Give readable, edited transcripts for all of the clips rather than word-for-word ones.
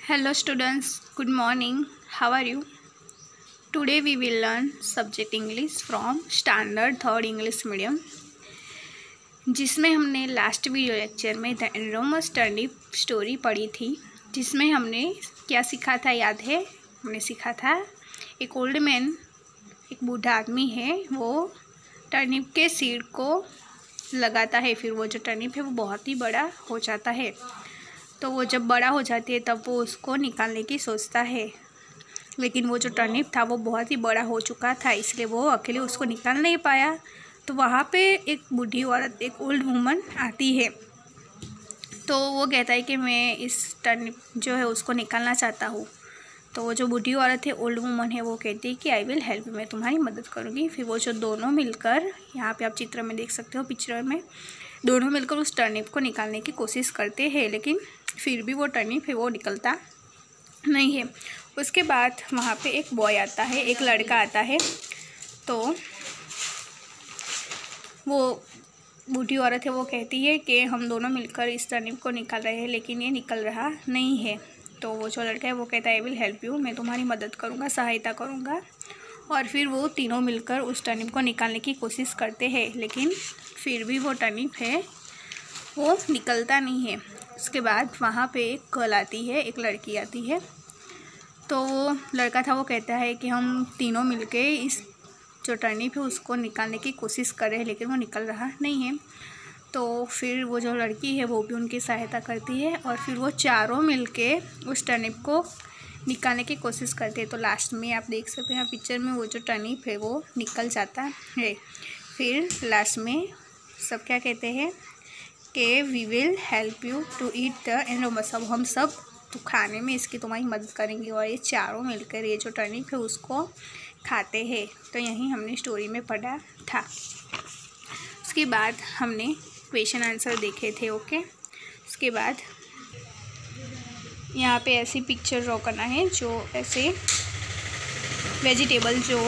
Hello students, good morning. How are you? Today we will learn subject English from Standard 3rd English Medium, जिसमें हमने last video lecture में the enormous turnip story पढ़ी थी, जिसमें हमने क्या सीखा था याद है? हमने सीखा था एक ओल्ड मैन, एक बूढ़ा आदमी है, वो टर्निप के सीड को लगाता है। फिर वो जो टर्निप है वो बहुत ही बड़ा हो जाता है। तो वो जब बड़ा हो जाती है तब वो उसको निकालने की सोचता है, लेकिन वो जो टर्निप था वो बहुत ही बड़ा हो चुका था, इसलिए वो अकेले उसको निकाल नहीं पाया। तो वहाँ पे एक बूढ़ी औरत, एक ओल्ड वुमन आती है। तो वो कहता है कि मैं इस टर्निप जो है उसको निकालना चाहता हूँ। तो वो जो बूढ़ी औरत है, ओल्ड वुमन है, वो कहती है कि आई विल हेल्प, मैं तुम्हारी मदद करूँगी। फिर वो जो दोनों मिलकर, यहाँ पे आप चित्र में देख सकते हो, पिक्चर में दोनों मिलकर उस टर्निप को निकालने की कोशिश करते हैं, लेकिन फिर भी वो टर्निप है वो निकलता नहीं है। उसके बाद वहाँ पे एक बॉय आता है, एक लड़का आता है। तो वो बूढ़ी औरत है, वो कहती है कि हम दोनों मिलकर इस टर्निप को निकाल रहे हैं, लेकिन ये निकल रहा नहीं है। तो वो जो लड़का है वो कहता है आई विल हेल्प यू, मैं तुम्हारी मदद करूँगा, सहायता करूँगा। और फिर वो तीनों मिलकर उस टर्निप को निकालने की कोशिश करते हैं, लेकिन फिर भी वो टर्निप है वो निकलता नहीं है। उसके बाद वहाँ पे एक गर्ल आती है, एक लड़की आती है। तो वो लड़का था, वो कहता है कि हम तीनों मिलके इस जो टर्निप है उसको निकालने की कोशिश कर रहे हैं, लेकिन वो निकल रहा नहीं है। तो फिर वो जो लड़की है वो भी उनकी सहायता करती है, और फिर वो चारों मिलके उस टर्निप को निकालने की कोशिश करते हैं। तो लास्ट में आप देख सकते हैं पिक्चर में, वो जो टर्निप है वो निकल जाता है। फिर लास्ट में सब क्या कहते हैं कि we will help you to eat the enormous, अब हम सब तो खाने में इसकी तुम्हारी मदद करेंगे। और ये चारों मिलकर ये जो टर्निप है उसको खाते हैं। तो यहीं हमने स्टोरी में पढ़ा था। उसके बाद हमने क्वेश्चन आंसर देखे थे। ओके, उसके बाद यहाँ पे ऐसी पिक्चर ड्रॉ करना है जो ऐसे वेजिटेबल जो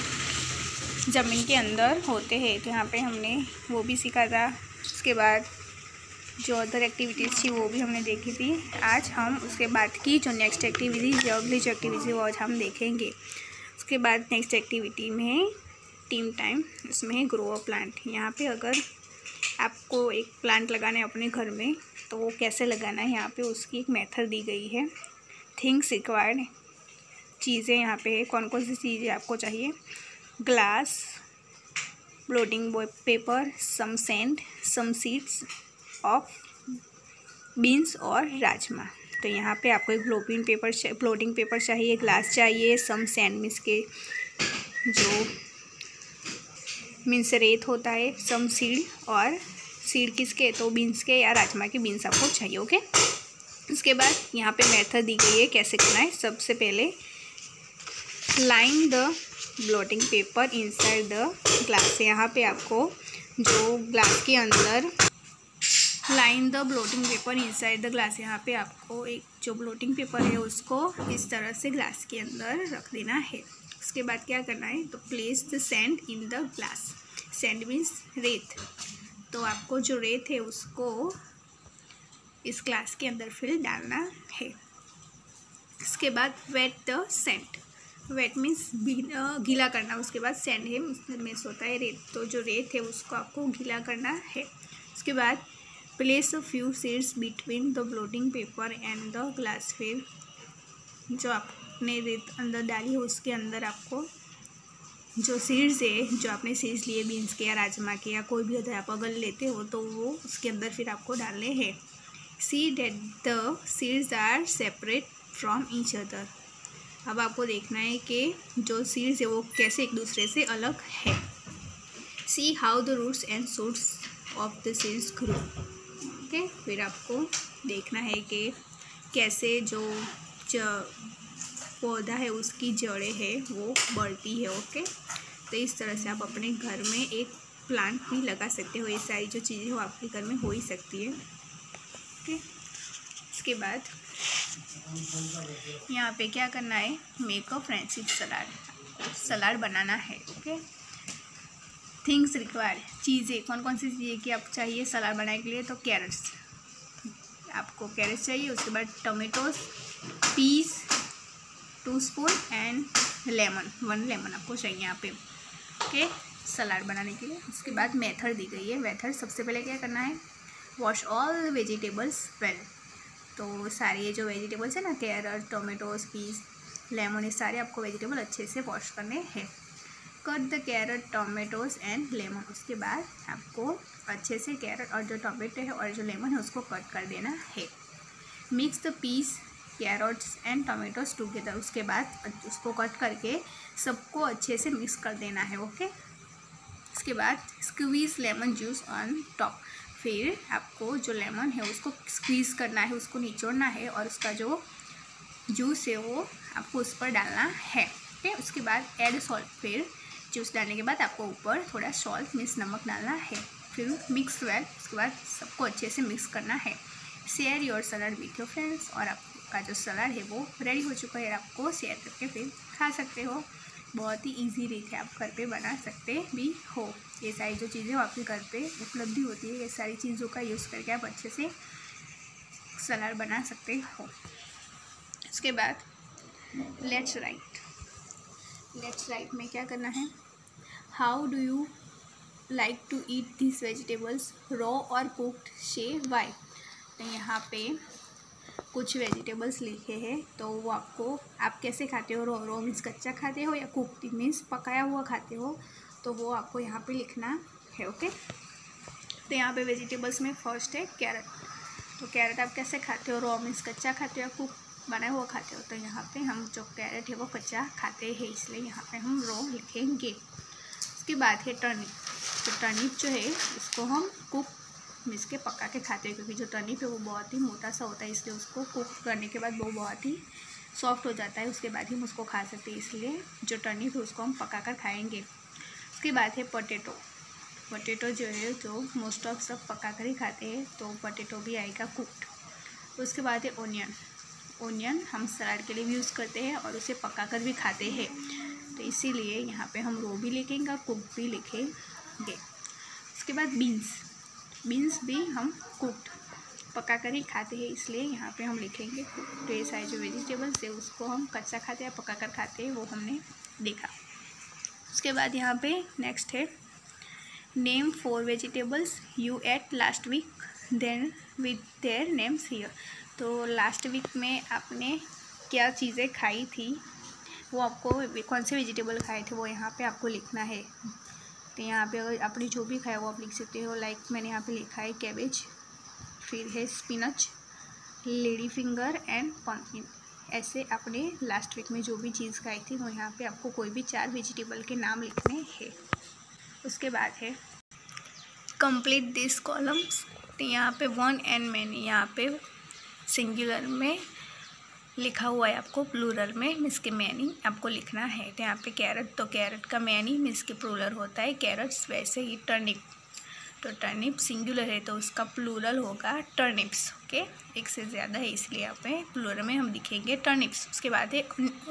ज़मीन के अंदर होते हैं। तो यहाँ पे हमने वो भी सीखा था। उसके बाद जो अदर एक्टिविटीज़ थी वो भी हमने देखी थी। आज हम उसके बाद की जो नेक्स्ट एक्टिविटी, जो अगली जो एक्टिविटी वो आज हम देखेंगे। उसके बाद नेक्स्ट एक्टिविटी में टीम टाइम, उसमें ग्रो अ प्लांट। यहाँ पे अगर आपको एक प्लांट लगाना है अपने घर में तो वो कैसे लगाना है, यहाँ पे उसकी एक मेथड दी गई है। थिंग्स रिक्वायर्ड, चीज़ें यहाँ पे है, कौन कौन सी चीज़ें आपको चाहिए। Glass, blotting paper, some sand, some seeds of beans और राजमा। तो यहाँ पे आपको एक फ्लोटिंग पेपर चाहिए, ग्लास चाहिए, सम सैंड मीन्स के जो मीन्स रेत होता है, सम सीड, और सीड किसके, तो बीन्स के या राजमा के बीन्स आपको चाहिए। ओके, उसके बाद यहाँ पे मेथड दी गई है कैसे करना है। सबसे पहले line the blotting paper inside the glass, यहाँ पे आपको जो ग्लास के अंदर line the blotting paper inside the glass, यहाँ पे आपको एक जो ब्लोटिंग पेपर है उसको इस तरह से ग्लास के अंदर रख देना है। उसके बाद क्या करना है, तो place the sand in the glass. Sand means रेत। तो आपको जो रेत है उसको इस ग्लास के अंदर फिर डालना है। उसके बाद wet the sand, wet means गीला करना। उसके बाद सैंड है मीन्स होता है रेत, तो जो रेत है उसको आपको गीला करना है। उसके बाद place a few seeds between the blotting paper and the glass, फिर जो आपने रेत अंदर डाली है उसके अंदर आपको जो सीड्स है, जो आपने सीड्स लिए बीन्स के या राजमा के या कोई भी अदर आप अगर लेते हो तो वो उसके अंदर फिर आपको डालने हैं। See that the seeds are separate from each other, अब आपको देखना है कि जो सीड्स है वो कैसे एक दूसरे से अलग है। See how the roots and shoots of the seeds grow, okay, फिर आपको देखना है कि कैसे जो पौधा है उसकी जड़ें है वो बढ़ती है। ओके, तो इस तरह से आप अपने घर में एक प्लांट भी लगा सकते हो। ये सारी जो चीज़ें वो आपके घर में हो ही सकती है। ओके, इसके बाद यहाँ पे क्या करना है, मेक अ फ्रेंचिक सलाद, सलाद बनाना है। ओके, थिंग्स रिक्वायर्ड, चीज़ें कौन कौन सी चीज़ें की आप चाहिए सलाद बनाने के लिए, तो कैरेट्स, आपको कैरेट्स चाहिए। उसके बाद tomatoes, peas 2 spoon and lemon 1 lemon आपको चाहिए यहाँ पे, ओके, सलाद बनाने के लिए। उसके बाद मेथड दी गई है। मेथड सबसे पहले क्या करना है, वॉश ऑल वेजिटेबल्स वेल। तो सारे ये जो वेजिटेबल्स है ना, कैरेट, टोमेटोज, पीस, लेमन, ये सारे आपको वेजिटेबल अच्छे से वॉश करने हैं। Cut the carrot, tomatoes and lemon. उसके बाद आपको अच्छे से कैरेट और जो टोमेटो है और जो लेमन है उसको कट कर देना है। Mix the peas, carrots and tomatoes together. उसके बाद उसको कट करके सबको अच्छे से मिक्स कर देना है, ओके। उसके बाद squeeze lemon juice on top. फिर आपको जो लेमन है उसको स्क्वीज़ करना है, उसको निचोड़ना है और उसका जो जूस है वो आपको उस पर डालना है, ओके। उसके बाद ऐड सॉल्ट। फिर जूस डालने के बाद आपको ऊपर थोड़ा सॉल्ट मीन्स नमक डालना है। फिर मिक्स वेल। उसके बाद सबको अच्छे से मिक्स करना है। Share your salad with your friends. और आपका जो सलाद है वो रेडी हो चुका है, आपको शेयर करके फिर खा सकते हो। बहुत ही इजी रीत है, आप घर पे बना सकते भी हो। ये सारी जो चीज़ें आपके घर पे उपलब्धि होती है, ये सारी चीज़ों का यूज़ करके आप अच्छे से सलाद बना सकते हो। उसके बाद लेट्स राइट में क्या करना है, how do you like to eat this vegetables, raw और कुक्ड, शे वाई। तो यहाँ पे कुछ वेजिटेबल्स लिखे हैं, तो वो आपको आप कैसे खाते हो, रॉ मीन्स कच्चा खाते हो या कुक्ड मीन्स पकाया हुआ खाते हो, तो वो आपको यहाँ पे लिखना है, ओके। तो यहाँ पे वेजिटेबल्स में फर्स्ट है कैरेट। तो कैरेट आप कैसे खाते हो, रॉ मीन्स कच्चा खाते हो या कुक बना हुआ खाते हो। तो यहाँ पे हम जो कैरेट है वो कच्चा खाते हैं, इसलिए यहाँ पे हम रॉ लिखेंगे। उसके बाद है टर्निप। तो टर्निप जो है उसको हम कुक मीन्स के पका के खाते हैं, क्योंकि जो टर्निप है वो बहुत ही मोटा सा होता है, इसलिए उसको कुक करने के बाद वो बहुत ही सॉफ्ट हो जाता है, उसके बाद ही हम उसको खा सकते हैं। इसलिए जो टर्निप है उसको हम पका कर खाएँगे। उसके बाद है पोटैटो। पोटैटो जो है जो मोस्ट ऑफ सब पका कर ही खाते हैं, तो पोटैटो भी आएगा कुक्ड। उसके बाद है ओनियन। ओनियन हम सलाद के लिए भी यूज़ करते हैं और उसे पका कर भी खाते हैं, तो इसीलिए यहाँ पे हम रो भी लिखेंगे और कुक भी लिखेंगे। उसके बाद बीन्स भी हम कुक्ड पका कर ही खाते हैं, इसलिए यहाँ पे हम लिखेंगे कुक। तो ये सारे जो वेजिटेबल्स है उसको हम कच्चा खाते हैं, पका कर खाते हैं, वो हमने देखा। उसके बाद यहाँ पे नेक्स्ट है name 4 vegetables you ate last week than with their names here. तो लास्ट वीक में आपने क्या चीज़ें खाई थी, वो आपको कौन से वेजिटेबल खाए थे वो यहाँ पे आपको लिखना है। तो यहाँ पे अगर आपने जो भी खाया वो आप लिख सकते हो। लाइक मैंने यहाँ पे लिखा है कैबेज, फिर है spinach, lady finger and pumpkin. ऐसे आपने लास्ट वीक में जो भी चीज़ खाई थी वो यहाँ पे आपको कोई भी 4 वेजिटेबल के नाम लिखने हैं। उसके बाद है कंप्लीट दिस कॉलम्स। तो यहाँ पे 1 एंड मैनी यहाँ पे सिंगुलर में लिखा हुआ है, आपको प्लूरल में मीन्स के मैनी आपको लिखना है। तो यहाँ पे कैरेट, तो कैरेट का मैनी मीन्स के प्लूरल होता है कैरेट्स। वैसे ही टर्निप, तो टर्निप सिंगुलर है तो उसका प्लूरल होगा टर्निप्स, ओके। एक से ज़्यादा है इसलिए यहाँ पे प्लूरल में हम लिखेंगे टर्निप्स। उसके बाद है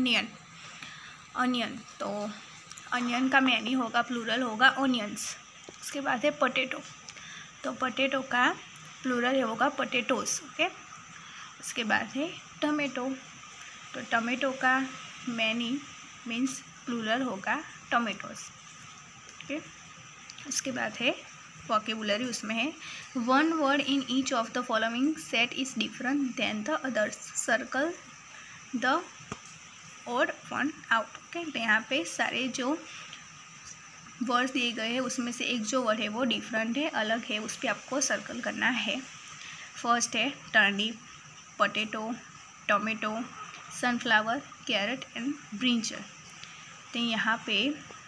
ऑनियन, तो ऑनियन का मैनी होगा, प्लूरल होगा ऑनियंस। उसके बाद है पोटैटो, तो पोटैटो का प्लूरल होगा पोटैटोस, ओके। उसके बाद है टमेटो, तो टमेटो का मैनी मीन्स प्लूरल होगा टोमेटोस, ओके। उसके बाद है वोकेबुलरी, उसमें है 1 word in each of the following set is different than the others, circle the odd one out, okay. तो यहाँ पे सारे जो वर्ड्स दिए गए हैं उसमें से एक जो वर्ड है वो डिफरेंट है, अलग है, उस पर आपको सर्कल करना है। फर्स्ट है turnip, potato, tomato, sunflower, carrot and brinjal. तो यहाँ पे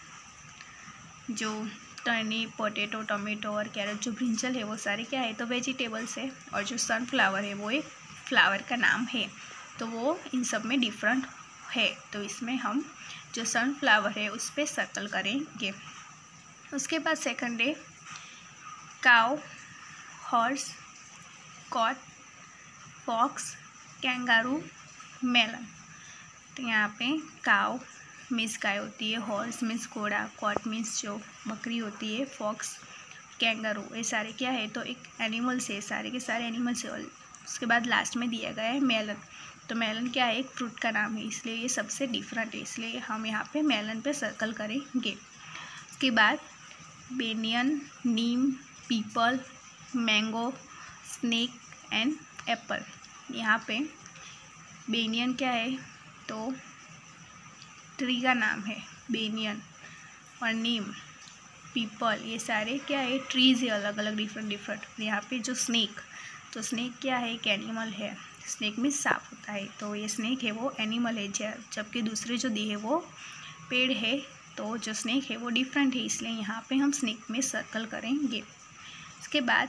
जो टर्निप, पोटैटो, टोमेटो और कैरेट, जो ब्रिंजल है वो सारे क्या है, तो वेजिटेबल्स है। और जो सनफ्लावर है वो एक फ्लावर का नाम है, तो वो इन सब में डिफरेंट है, तो इसमें हम जो सनफ्लावर है उस पर सर्कल करेंगे। उसके बाद सेकंड है cow, horse, goat, fox, kangaroo, melon. तो यहाँ पे काउ मीन्स गाय होती है, हॉर्स मीन्स घोड़ा, कॉट मीन्स जो बकरी होती है, फॉक्स, कैंगारू, ये सारे क्या है, तो एक एनिमल्स है, सारे के सारे एनिमल्स है। उसके बाद लास्ट में दिया गया है मेलन, तो मेलन क्या है, एक फ्रूट का नाम है, इसलिए ये सबसे डिफरेंट है, इसलिए हम यहाँ पे मेलन पे सर्कल करेंगे। उसके बाद banyan, neem, peepal, mango, snake and apple. यहाँ पे बेनियन क्या है, तो ट्री का नाम है बेनियन, और नीम, पीपल, ये सारे क्या है, ट्रीज़ है, अलग अलग डिफरेंट। यहाँ पे जो स्नेक, तो स्नेक क्या है, एक एनिमल है, स्नेक में सांप होता है, तो ये स्नेक है वो एनिमल है, जबकि दूसरे जो दी है वो पेड़ है, तो जो स्नेक है वो डिफरेंट है, इसलिए यहाँ पे हम स्नेक में सर्कल करेंगे। इसके बाद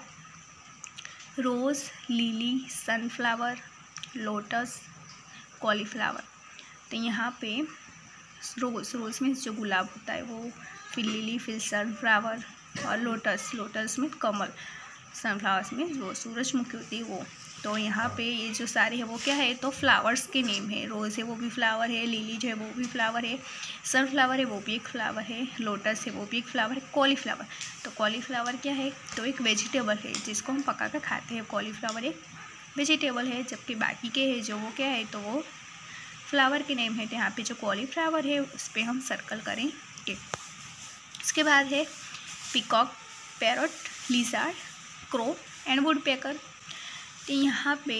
rose, lily, sunflower, lotus, cauliflower. तो यहाँ पे रोज़ में जो गुलाब होता है वो, फिर लिली, फिर सनफ्लावर, और लोटस में कमल, सनफ्लावर्स में जो सूरजमुखी होती है वो। तो यहाँ पे ये जो सारे है वो क्या है, तो फ्लावर्स के नेम है। रोज़ है वो भी फ्लावर है, लिली जो है वो भी फ्लावर है, सनफ्लावर है वो भी एक फ्लावर है, लोटस है वो भी एक फ्लावर है, कॉलीफ्लावर, तो कॉलीफ्लावर क्या है, तो एक वेजिटेबल है जिसको हम पका कर खाते हैं, कॉलीफ्लावर एक वेजिटेबल है, जबकि बाकी के है जो वो क्या है, तो वो फ्लावर के नेम है। तो यहाँ पे जो कॉलीफ्लावर है उस पर हम सर्कल करेंगे। इसके बाद है peacock, parrot, lizard, crow and woodpecker. तो यहाँ पे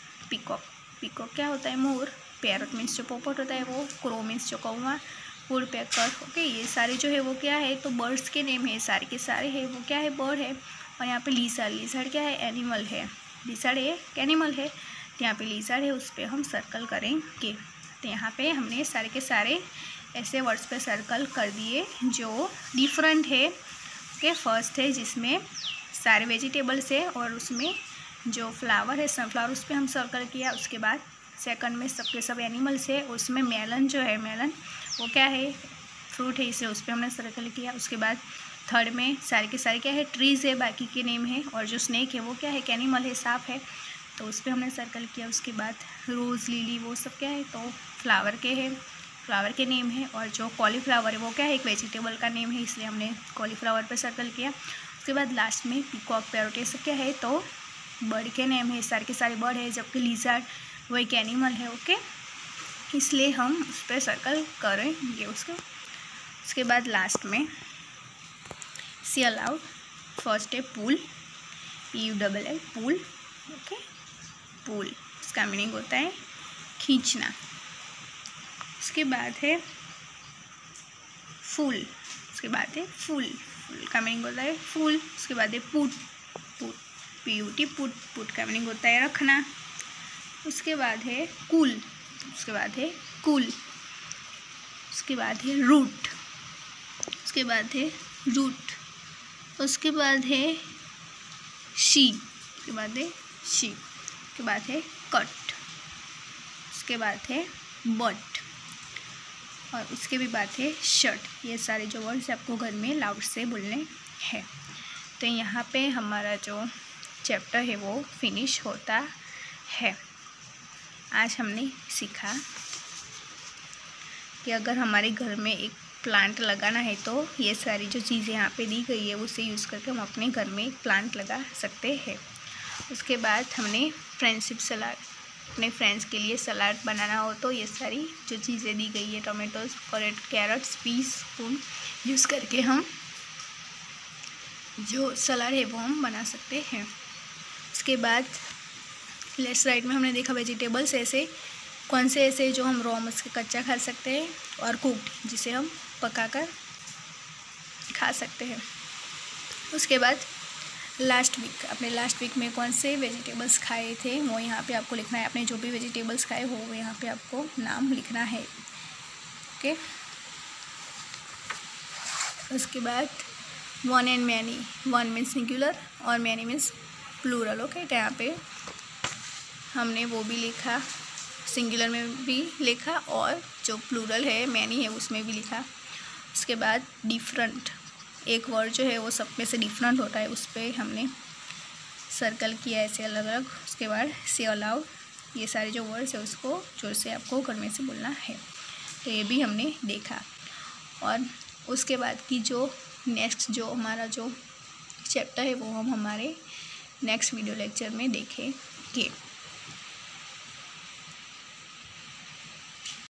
पीकॉक क्या होता है, मोर, पैरट मीन्स जो पोपट होता है वो, क्रो मीन्स जो कौवा, वुडपेकर, ओके, ये सारे जो है वो क्या है, तो बर्ड्स के नेम है, सारे के सारे है वो क्या है, बर्ड है। और यहाँ पे लिज़ार्ड क्या है, एनिमल है, लिज़ार्ड एक एनिमल है, तो यहाँ पे लिज़ार्ड है उस पर हम सर्कल करेंगे। तो यहाँ पे हमने सारे के सारे ऐसे वर्ड्स पे सर्कल कर दिए जो डिफरेंट है। ओके, फर्स्ट है जिसमें सारे वेजिटेबल्स है और उसमें जो फ्लावर है सनफ्लावर उस पर हम सर्कल किया। उसके बाद सेकंड में सबके सब एनिमल्स है, उसमें मेलन जो है, मेलन वो क्या है, फ्रूट है, इसलिए उस पर हमने सर्कल किया। उसके बाद थर्ड में सारे के सारे क्या है, ट्रीज़ है, बाकी के नेम है, और जो स्नेक है वो क्या है, एक एनिमल है, सांप है, तो उस पर हमने सर्कल किया। उसके बाद रोज़, लिली वो सब क्या है, तो फ्लावर के है, फ्लावर के नेम है, और जो कॉलीफ्लावर है वो क्या है, एक वेजिटेबल का नेम है, इसलिए हमने कॉलीफ्लावर पे सर्कल किया। उसके बाद लास्ट में पीकॉक, पैरट ये सब क्या है, तो बर्ड के नेम है, सारे के सारे बर्ड है, जबकि लिज़ार्ड वो एक एनिमल है, ओके, इसलिए हम उस पर सर्कल करेंगे। उसके बाद लास्ट में सी अलाउड, फर्स्ट है pull, PULL, pull, okay, pull, इसका मीनिंग होता है खींचना। उसके बाद है फूल, उसके बाद है फूल का मीनिंग होता है फूल। उसके बाद है पुट, पुट का मीनिंग होता है रखना। उसके बाद है कूल, उसके बाद है कूल। उसके बाद है रूट, उसके बाद है रूट। उसके बाद है शी, उसके बाद है शी। उसके बाद है कट, उसके बाद है बट, और उसके भी बाद है शर्ट। ये सारे जो वर्ड्स आपको घर में लाउड से बोलने हैं। तो यहाँ पे हमारा जो चैप्टर है वो फिनिश होता है। आज हमने सीखा कि अगर हमारे घर में एक प्लांट लगाना है तो ये सारी जो चीज़ें यहाँ पे दी गई है उसे यूज़ करके हम अपने घर में एक प्लांट लगा सकते हैं। उसके बाद हमने फ्रेंडशिप सलाद, अपने फ्रेंड्स के लिए सलाद बनाना हो तो ये सारी जो चीज़ें दी गई है, tomatoes, carrots, peas, spoon use करके हम जो सलाद है वो हम बना सकते हैं। उसके बाद लेफ्ट साइड में हमने देखा वेजिटेबल्स ऐसे कौन से ऐसे जो हम रॉ मस के कच्चा खा सकते हैं और कुक्ड जिसे हम पकाकर खा सकते हैं। उसके बाद लास्ट वीक में कौन से वेजिटेबल्स खाए थे वो यहाँ पे आपको लिखना है। आपने जो भी वेजिटेबल्स खाए हो वो यहाँ पे आपको नाम लिखना है, ओके। उसके बाद one and many, one means singular और मैनी मीन्स प्लूरल, ओके। तो यहाँ पे हमने वो भी लिखा, सिंगुलर में भी लिखा और जो प्लूरल है मैनी है उसमें भी लिखा। उसके बाद डिफरेंट, एक वर्ड जो है वो सब में से डिफरेंट होता है, उस पर हमने सर्कल किया ऐसे अलग अलग। उसके बाद से अलाउड, ये सारे जो वर्ड्स है उसको जोर से आपको घर में से बोलना है। तो ये भी हमने देखा। और उसके बाद की जो नेक्स्ट जो हमारा जो चैप्टर है वो हम हमारे नेक्स्ट वीडियो लेक्चर में देखेंगे।